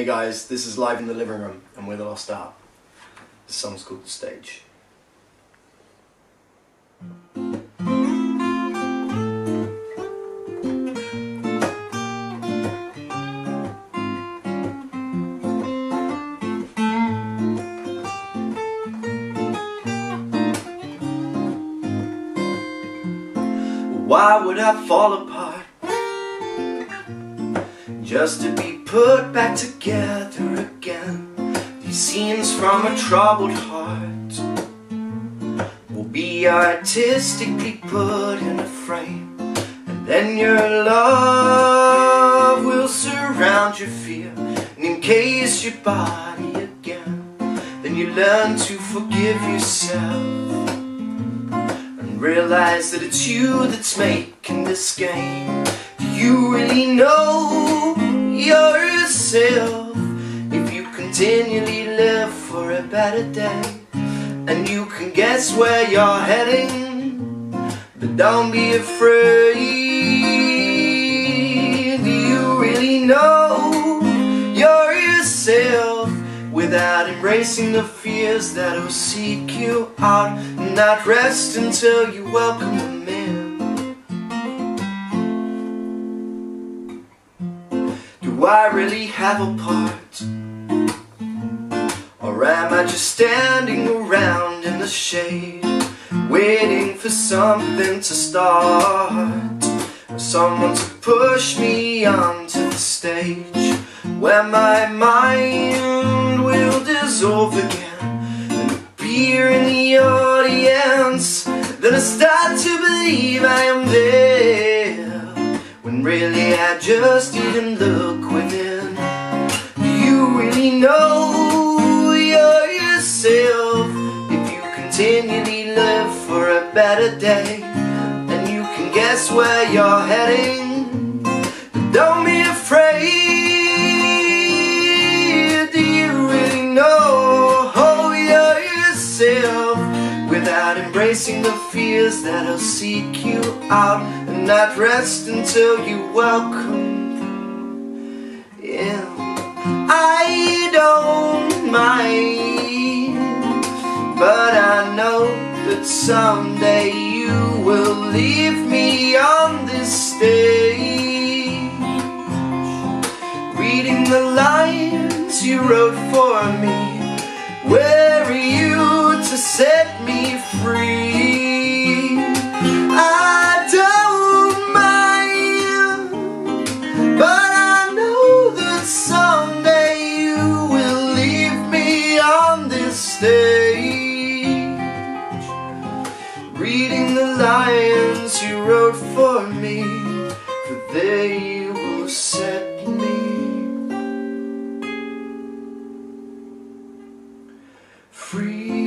guys, this is Live in the Living Room, and we're the Lost Art. The song's called The Stage. Why would I fall apart just to be put back together again? These scenes from a troubled heart will be artistically put in a frame, and then your love will surround your fear and encase your body again. Then you learn to forgive yourself, realize that it's you that's making this game. Do you really know yourself? If you continually live for a better day, and you can guess where you're heading, but don't be afraid. Do you really know yourself? Without embracing the fears that'll seek you out, and not rest until you welcome them in. Do I really have a part? Or am I just standing around in the shade, waiting for something to start, or someone to push me onto the stage, where my mind will dissolve again and appear in the audience? Then I start to believe I am there, when really I just didn't look within. Do you really know yourself? If you continually live for a better day, and you can guess where you're heading, but don't be afraid. Without embracing the fears that'll seek you out, and not rest until you welcome in. I don't mind, but I know that someday you will leave me on this stage, reading the lines you wrote for me. Where are you to set me free? I don't mind, but I know that someday you will leave me on this stage, reading the lines you wrote for me, for there you will set me free.